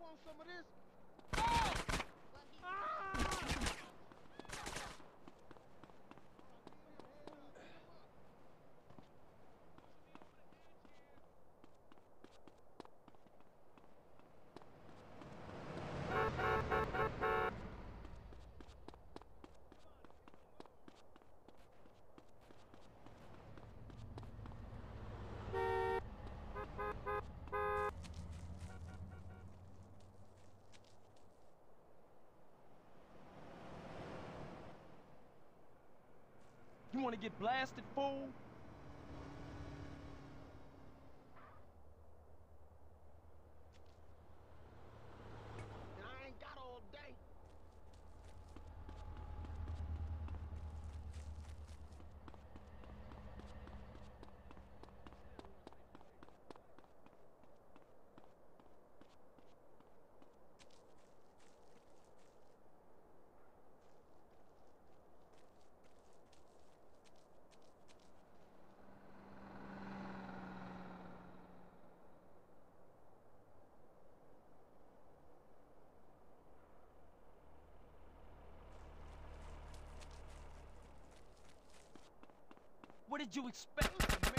some of this? You wanna get blasted, fool? And I ain't got all day. What did you expect?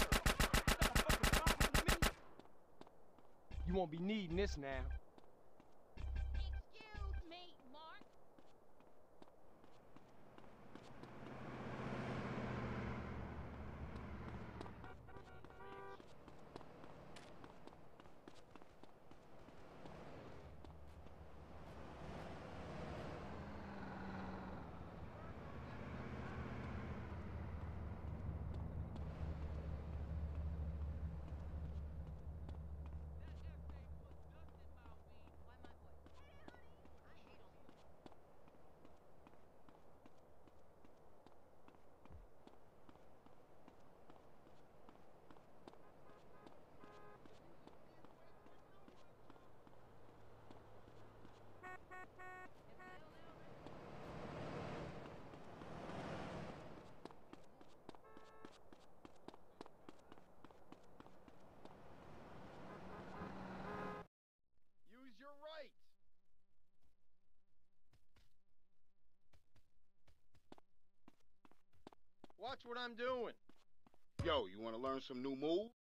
You won't be needing this now. Excuse me, Mark. Use your rights. Watch what I'm doing. Yo, you want to learn some new moves?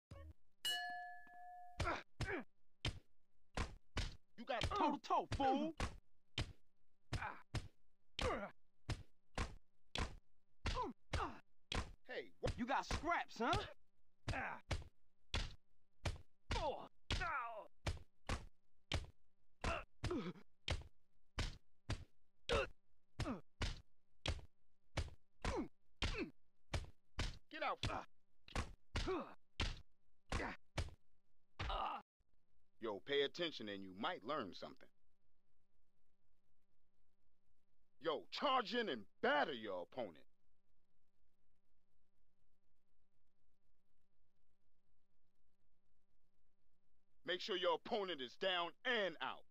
You got toe to toe, fool. Hey, You got scraps, huh? get out. Yo, pay attention and you might learn something. Yo, charge in and batter your opponent. Make sure your opponent is down and out.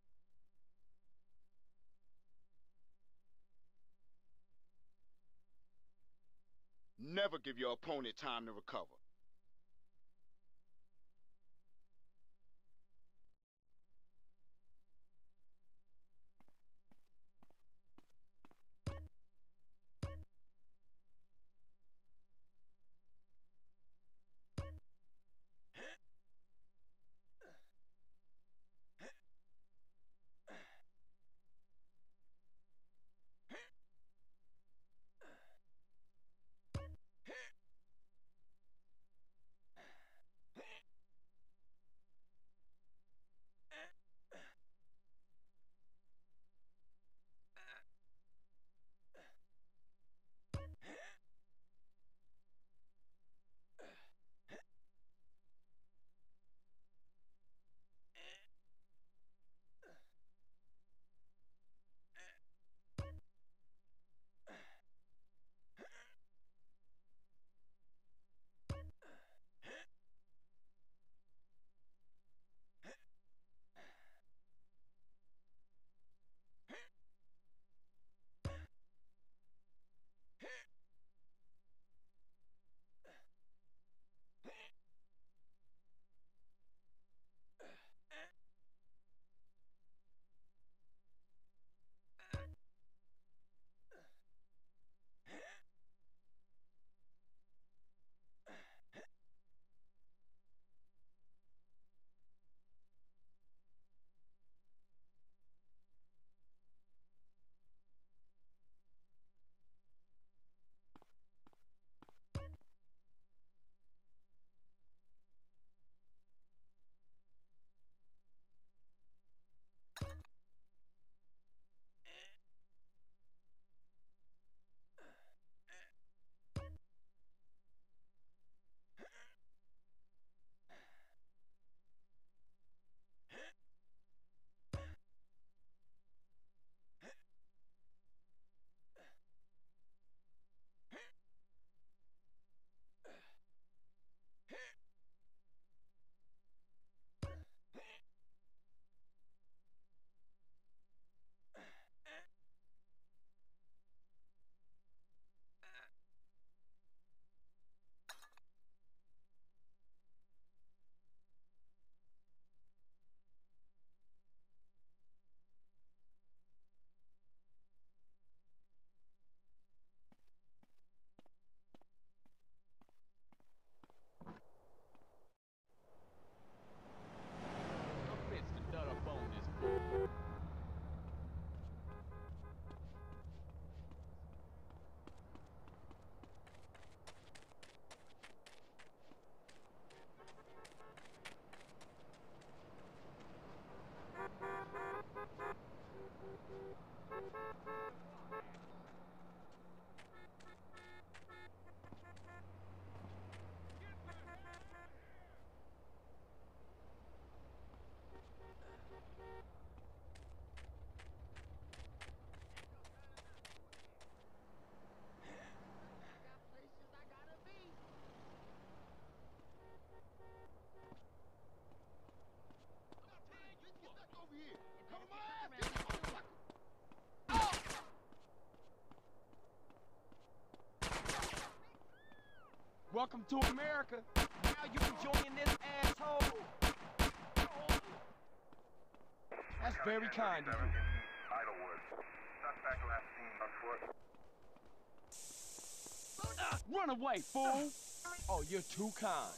Never give your opponent time to recover. Welcome to America. Now you enjoying this, asshole? That's very kind of you. Idlewood. Suspect last seen on foot. Run away, fool! Oh, you're too kind.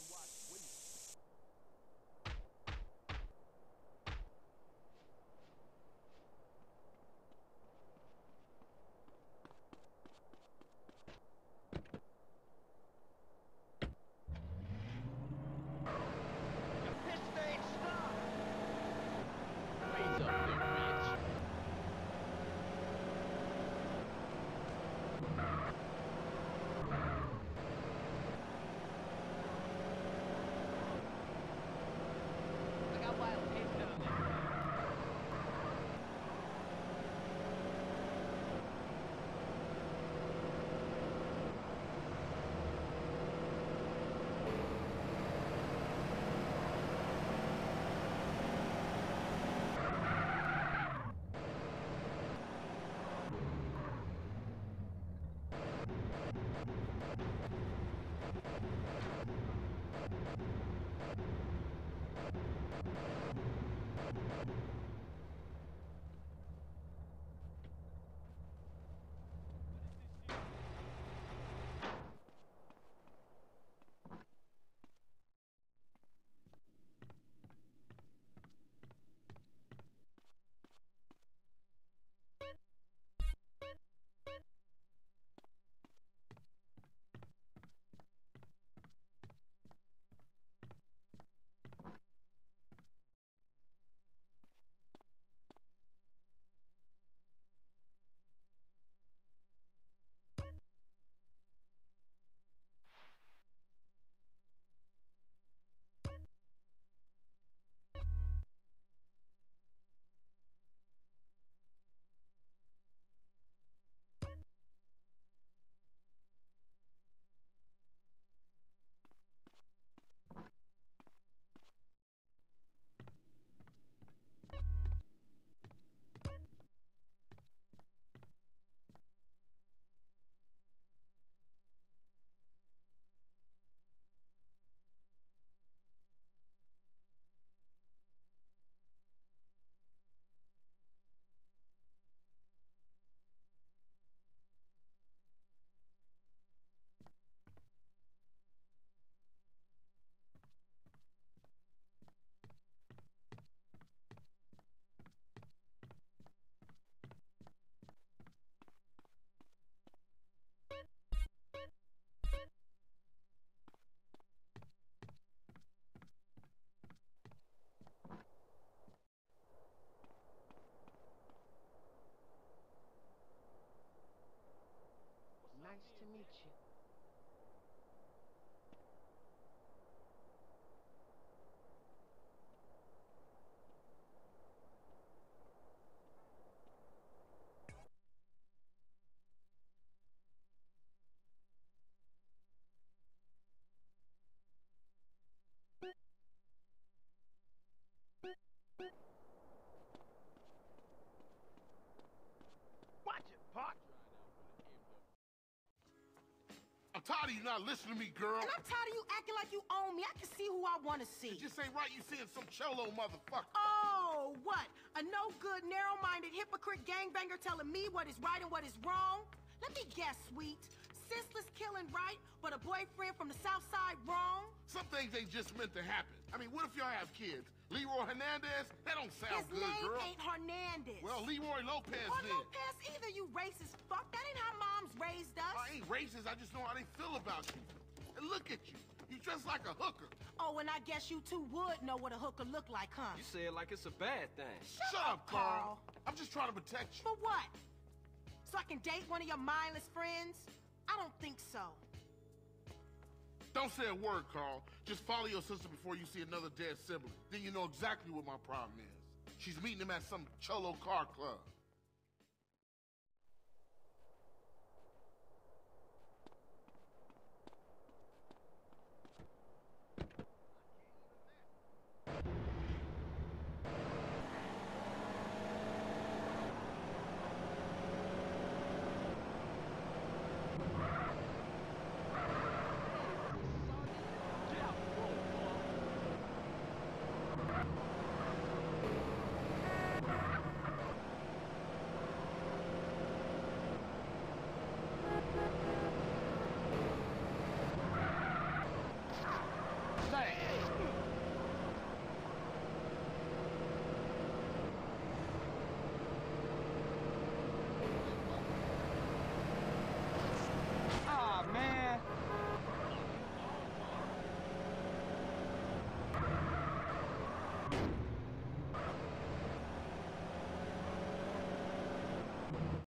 Nice to meet you. Watch it, Pop. I'm tired of you not listening to me, girl. And I'm tired of you acting like you own me. I can see who I want to see. It just ain't right you seeing some cholo motherfucker. Oh, what? A no-good, narrow-minded, hypocrite gangbanger telling me what is right and what is wrong? Let me guess, sweet. Senseless killing right, but a boyfriend from the South Side wrong? Some things ain't just meant to happen. I mean, what if y'all have kids? Leroy Hernandez? That don't sound His good, name girl. ain't Hernandez. Well, Leroy Lopez or then. Lopez either, you racist fuck. That ain't how moms raised us. I ain't racist. I just know how they feel about you. And look at you. You dress like a hooker. Oh, and I guess you two would know what a hooker look like, huh? You say it like it's a bad thing. Shut up, Carl. I'm just trying to protect you. For what? So I can date one of your mindless friends? I don't think so. Don't say a word, Carl. Just follow your sister before you see another dead sibling. Then you know exactly what my problem is. She's meeting him at some cholo car club.